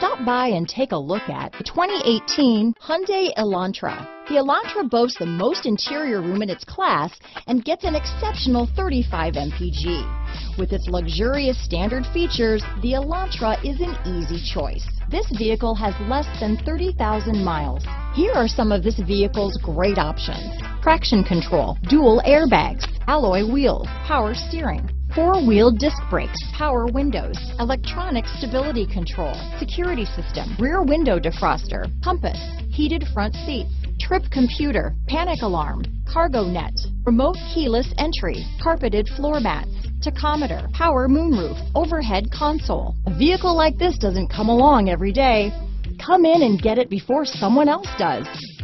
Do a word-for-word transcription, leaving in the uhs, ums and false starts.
Stop by and take a look at the twenty eighteen Hyundai Elantra. The Elantra boasts the most interior room in its class and gets an exceptional thirty-five M P G. With its luxurious standard features, the Elantra is an easy choice. This vehicle has less than thirty thousand miles. Here are some of this vehicle's great options: traction control, dual airbags, alloy wheels, power steering, four-wheel disc brakes, power windows, electronic stability control, security system, rear window defroster, compass, heated front seats, trip computer, panic alarm, cargo net, remote keyless entry, carpeted floor mats, tachometer, power moonroof, overhead console. A vehicle like this doesn't come along every day. Come in and get it before someone else does.